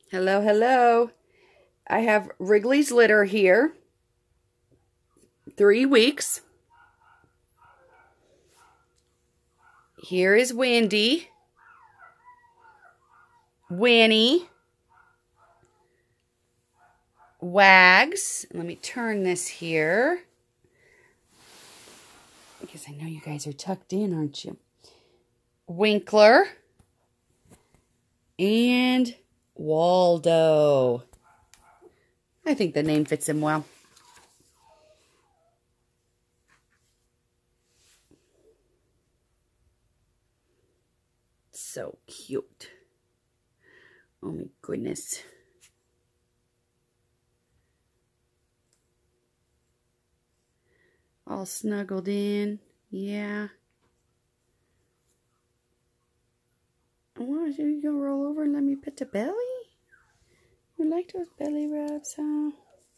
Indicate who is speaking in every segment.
Speaker 1: Hello, hello. I have Wrigley's litter here. 3 weeks. Here is Wendy, Winnie, Wags. Let me turn this here, because I know you guys are tucked in, aren't you? Winkler and Waldo. I think the name fits him well. So cute. Oh my goodness. All snuggled in. Yeah. What, are you gonna roll over and let me pet the belly? You like those belly rubs, huh?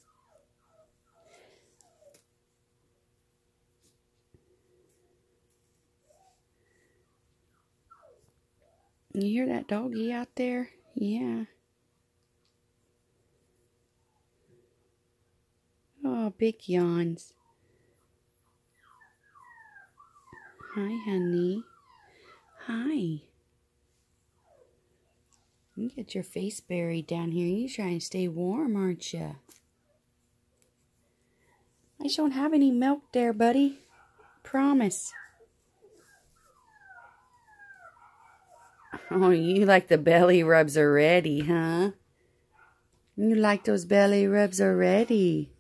Speaker 1: You hear that doggy out there? Yeah. Oh, big yawns. Hi, honey. Hi. You get your face buried down here. You're trying to stay warm, aren't you? I don't have any milk there, buddy. Promise. Oh, you like the belly rubs already, huh? You like those belly rubs already.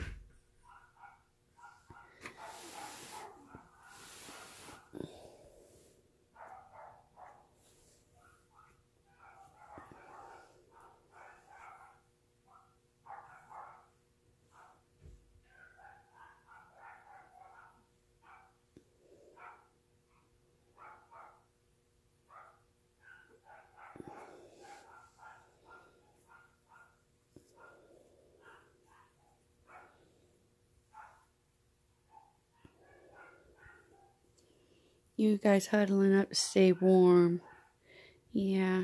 Speaker 1: You guys huddling up to stay warm. Yeah.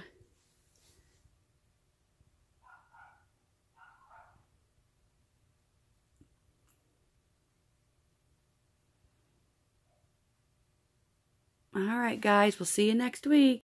Speaker 1: All right, guys. We'll see you next week.